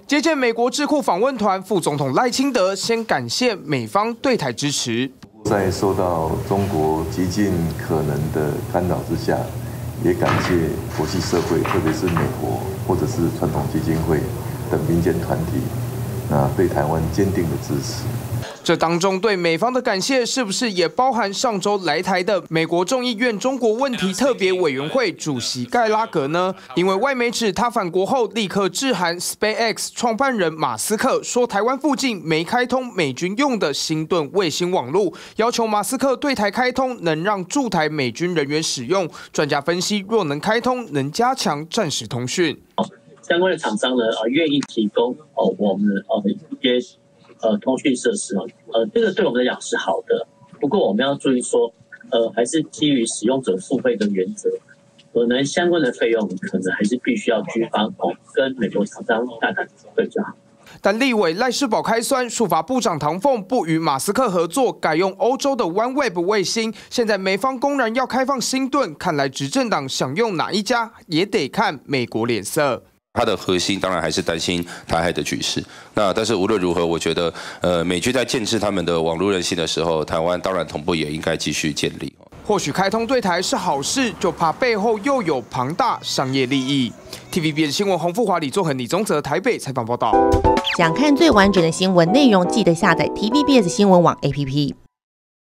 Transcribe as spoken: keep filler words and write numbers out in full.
接见美国智库访问团，副总统赖清德先感谢美方对台支持。 在受到中国极尽可能的干扰之下，也感谢国际社会，特别是美国或者是传统基金会等民间团体，那对台湾坚定的支持。 这当中对美方的感谢，是不是也包含上周来台的美国众议院中国问题特别委员会主席盖拉格呢？因为外媒指他返国后立刻致函 SpaceX 创办人马斯克，说台湾附近没开通美军用的星盾卫星网络，要求马斯克对台开通，能让驻台美军人员使用。专家分析，若能开通，能加强战时通讯。 相关的厂商呢，呃，愿意提供哦，我们呃一些。 呃，通讯设施啊，呃，这个对我们来讲是好的。不过我们要注意说，呃，还是基于使用者付费的原则，可能相关的费用可能还是必须要军方哦跟美国厂商谈谈会比较好。 但立委赖士葆开酸，数法部长唐凤不与马斯克合作，改用欧洲的 OneWeb 卫星。现在美方公然要开放星盾，看来执政党想用哪一家，也得看美国脸色。 它的核心当然还是担心台海的局势。那但是无论如何，我觉得，呃，美军在建制他们的网络韧性的时候，台湾当然同步也应该继续建立。 或许开通对台是好事，就怕背后又有庞大商业利益。T V B S 新闻洪富华、李作恒、李宗泽台北采访报道。 想看最完整的新闻内容，记得下载 T V B S 新闻网 A P P。